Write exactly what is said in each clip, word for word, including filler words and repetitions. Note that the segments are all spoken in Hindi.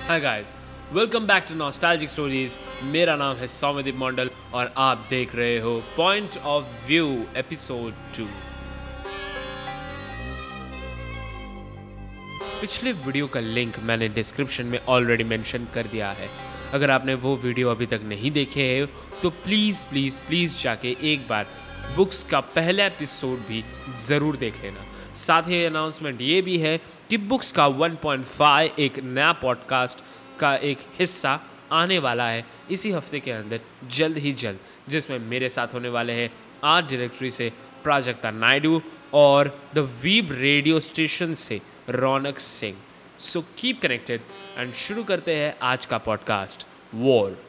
Hi guys, welcome back to nostalgic stories. मेरा नाम है सौम्यदीप मंडल और आप देख रहे हो point of view episode two. पिछले वीडियो का लिंक मैंने डिस्क्रिप्शन में ऑलरेडी मेंशन कर दिया है। अगर आपने वो वीडियो अभी तक नहीं देखे हैं तो प्लीज़ प्लीज़ प्लीज़ जाके एक बार बुक्स का पहला एपिसोड भी ज़रूर देख लेना। साथ ही अनाउंसमेंट ये भी है कि बुक्स का वन पॉइंट फाइव एक नया पॉडकास्ट का एक हिस्सा आने वाला है इसी हफ्ते के अंदर, जल्द ही जल्द, जिसमें मेरे साथ होने वाले हैं आर्ट डायरेक्टरी से प्राजक्ता नायडू और द वीब रेडियो स्टेशन से Raunak Singh. So keep connected and शुरू करते हैं आज का पॉडकास्ट वॉर।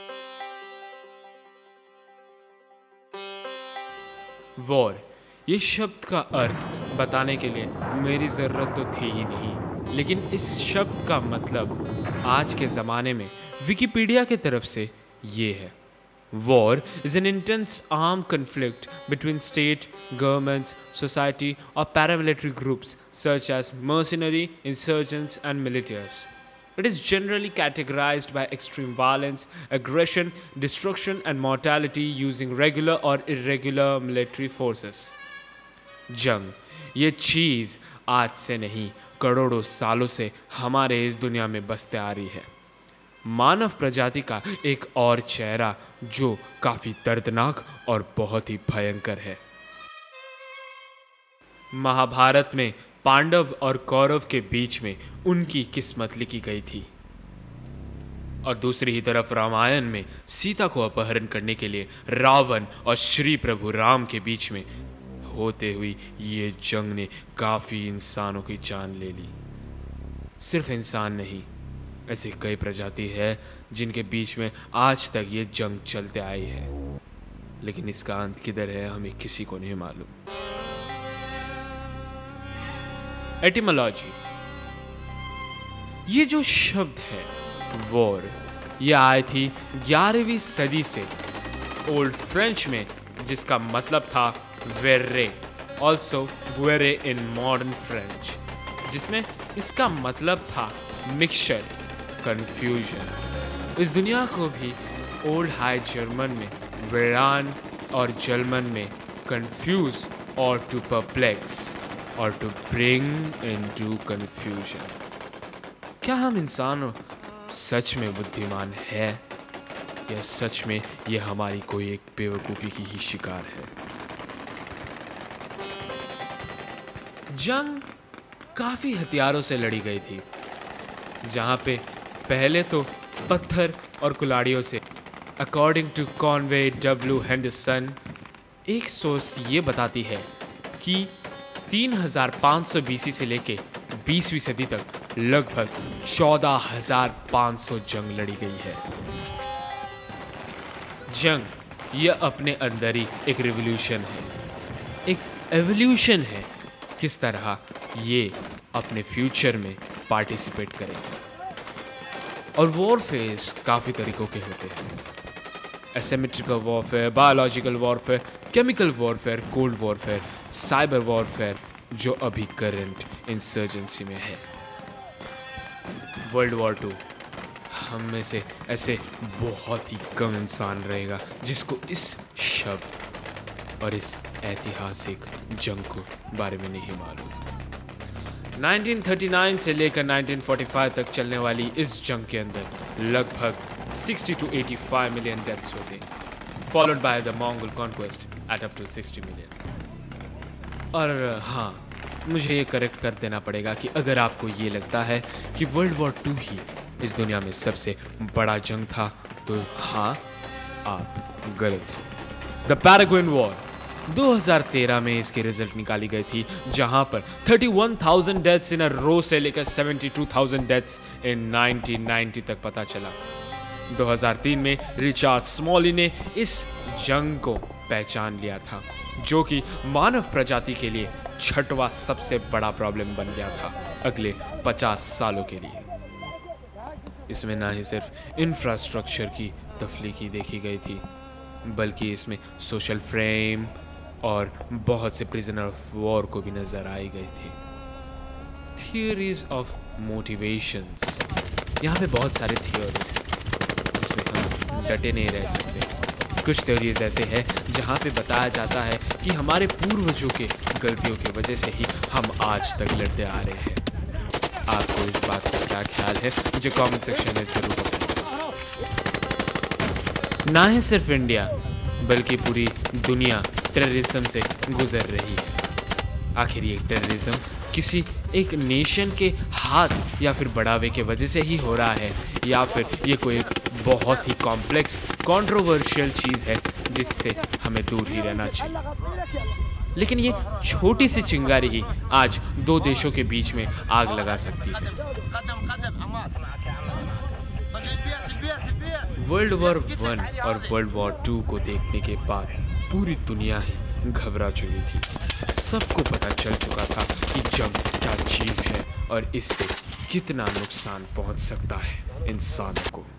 वॉर ये शब्द का अर्थ बताने के लिए मेरी ज़रूरत तो थी ही नहीं, लेकिन इस शब्द का मतलब आज के ज़माने में विकिपीडिया के तरफ से ये है। War is an intense arm conflict between state, governments, society और paramilitary groups such as mercenary, insurgents and militias. It is generally categorized by extreme violence, aggression, destruction, and mortality using regular or irregular military forces. जंग ये चीज़ आज से नहीं करोड़ों सालों से हमारे इस दुनिया में बसते आ रही है। मानव प्रजाति का एक और चेहरा जो काफ़ी दर्दनाक और बहुत ही भयंकर है। महाभारत में पांडव और कौरव के बीच में उनकी किस्मत लिखी गई थी और दूसरी ही तरफ रामायण में सीता को अपहरण करने के लिए रावण और श्री प्रभु राम के बीच में होते हुई ये जंग ने काफ़ी इंसानों की जान ले ली। सिर्फ इंसान नहीं, ऐसे कई प्रजाति है जिनके बीच में आज तक ये जंग चलते आई है, लेकिन इसका अंत किधर है हमें किसी को नहीं मालूम। एटिमोलॉजी, ये जो शब्द है वॉर, ये आई थी ग्यारहवीं सदी से ओल्ड फ्रेंच में, जिसका मतलब था वेर्रे, ऑल्सो गुएरे इन मॉडर्न फ्रेंच, जिसमें इसका मतलब था मिक्सचर, कंफ्यूजन। इस दुनिया को भी ओल्ड हाई जर्मन में वेरान और जर्मन में कंफ्यूज और टू परप्लेक्स और टू ब्रिंग इनटू कंफ्यूजन। क्या हम इंसान सच में बुद्धिमान है या सच में ये हमारी कोई एक बेवकूफ़ी की ही शिकार है? जंग काफ़ी हथियारों से लड़ी गई थी, जहाँ पे पहले तो पत्थर और कुल्हाड़ियों से। According to Conway W Henderson, एक सोर्स ये बताती है कि तीन हज़ार पाँच सौ बीसी से लेके बीसवीं सदी तक लगभग चौदह हज़ार पाँच सौ जंग लड़ी गई है। जंग यह अपने अंदर ही एक रिवॉल्यूशन है, एक एवोल्यूशन है, किस तरह ये अपने फ्यूचर में पार्टिसिपेट करेंगे। और वॉरफेयर्स काफ़ी तरीक़ों के होते हैं। Asymmetrical warfare, biological warfare, chemical warfare, cold warfare, cyber warfare, जो अभी करंट इंसर्जेंसी में है। वर्ल्ड वॉर टू, हम में से ऐसे बहुत ही कम इंसान रहेगा जिसको इस शब्द और इस ऐतिहासिक जंग को बारे में नहीं मालूम। नाइनटीन थर्टी नाइन से लेकर नाइनटीन फोर्टी फाइव तक चलने वाली इस जंग के अंदर लगभग sixty two eighty five million deaths हुए थे, followed by the Mongol conquest at up to sixty million. और हाँ, मुझे ये करेक्ट कर देना पड़ेगा कि अगर आपको ये लगता है कि वर्ल्ड वॉर टू ही इस दुनिया में सबसे बड़ा जंग था, तो हाँ, आप गलत हो। द पैराग्वेन वॉर दो हज़ार तेरह में इसकी रिजल्ट निकाली गई थी, जहां पर इकतीस हज़ार डेथ्स इन अ रो से लेकर बहत्तर हज़ार डेथ्स इन नाइनटीन नाइंटी तक पता चला। दो हज़ार तीन में रिचर्ड स्मॉली ने इस जंग को पहचान लिया था, जो कि मानव प्रजाति के लिए छठवां सबसे बड़ा प्रॉब्लम बन गया था अगले पचास सालों के लिए। इसमें ना ही सिर्फ इंफ्रास्ट्रक्चर की तफलीकी देखी गई थी, बल्कि इसमें सोशल फ्रेम और बहुत से प्रिजनर ऑफ वॉर को भी नजर आई गई थी। थियरीज ऑफ मोटिवेशंस, यहाँ पे बहुत सारे थियोरीज हैं जिसमें हम डटे नहीं रह सकते। कुछ थ्योरीज ऐसे हैं जहाँ पे बताया जाता है कि हमारे पूर्वजों के गलतियों की वजह से ही हम आज तक लड़ते आ रहे हैं। आपको इस बात का क्या ख्याल है मुझे कमेंट सेक्शन में ज़रूर बताएं। ना ही सिर्फ इंडिया बल्कि पूरी दुनिया टेररिज्म से गुजर रही है। आखिर ये टेररिज्म किसी एक नेशन के हाथ या फिर बढ़ावे के वजह से ही हो रहा है, या फिर ये कोई एक बहुत ही कॉम्प्लेक्स कंट्रोवर्शियल चीज़ है जिससे हमें दूर ही रहना चाहिए। लेकिन ये छोटी सी चिंगारी ही आज दो देशों के बीच में आग लगा सकती है। वर्ल्ड वॉर वन और वर्ल्ड वॉर टू को देखने के बाद पूरी दुनिया ही घबरा चुकी थी। सबको पता चल चुका था कि जंग क्या चीज़ है और इससे कितना नुकसान पहुंच सकता है इंसानों को।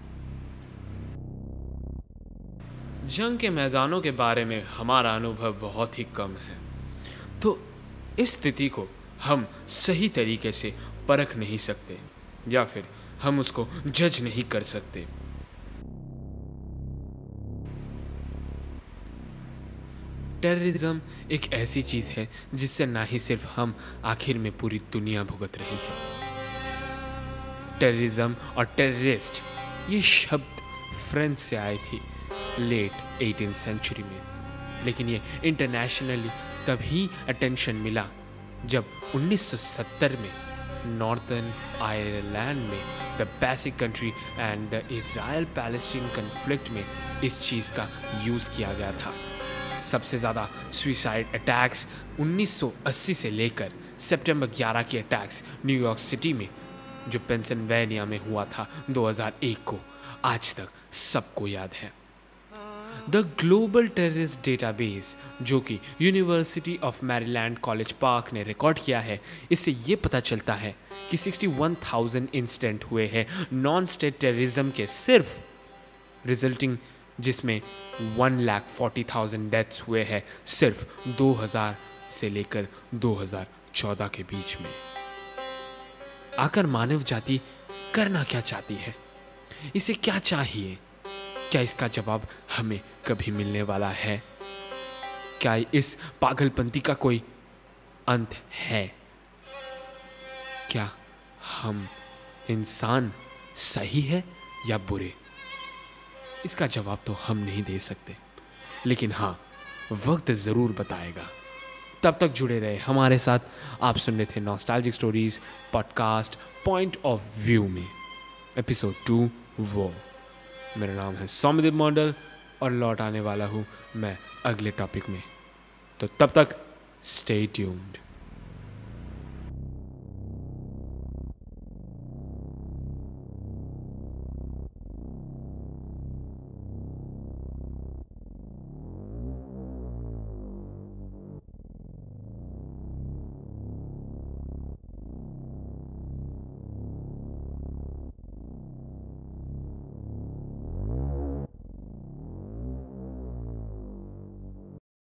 जंग के मैदानों के बारे में हमारा अनुभव बहुत ही कम है, तो इस स्थिति को हम सही तरीके से परख नहीं सकते या फिर हम उसको जज नहीं कर सकते। टेररिज्म एक ऐसी चीज़ है जिससे ना ही सिर्फ हम, आखिर में पूरी दुनिया भुगत रही है। टेररिज्म और टेररिस्ट ये शब्द फ्रेंच से आए थे लेट एटीन सेंचुरी में, लेकिन ये इंटरनेशनली तभी अटेंशन मिला जब उन्नीस सौ सत्तर में नॉर्थर्न आयरलैंड में the Basque country and the Israel Palestine conflict में इस चीज़ का यूज़ किया गया था। सबसे ज़्यादा सुसाइड अटैक्स उन्नीस सौ अस्सी से लेकर सितंबर ग्यारह के अटैक्स न्यूयॉर्क सिटी में जो पेंसिल्वेनिया में हुआ था दो हज़ार एक को, आज तक सबको याद है। द ग्लोबल टेररिस्ट डेटाबेस जो कि university of Maryland College Park ने रिकॉर्ड किया है, इससे ये पता चलता है कि इकसठ हज़ार इंसिडेंट हुए हैं नॉन स्टेट टेररिज्म के सिर्फ, रिजल्टिंग जिसमें one lakh forty thousand deaths हुए हैं सिर्फ दो हज़ार से लेकर दो हज़ार चौदह के बीच में। आखिर मानव जाति करना क्या चाहती है, इसे क्या चाहिए? क्या इसका जवाब हमें कभी मिलने वाला है? क्या इस पागलपंती का कोई अंत है? क्या हम इंसान सही है या बुरे? इसका जवाब तो हम नहीं दे सकते, लेकिन हाँ, वक्त ज़रूर बताएगा। तब तक जुड़े रहे हमारे साथ। आप सुन रहे थे nostalgic stories podcast point of view में एपिसोड टू वो। मेरा नाम है सौम्यदीप मॉडल और लौट आने वाला हूँ मैं अगले टॉपिक में। तो तब तक स्टे ट्यून्ड।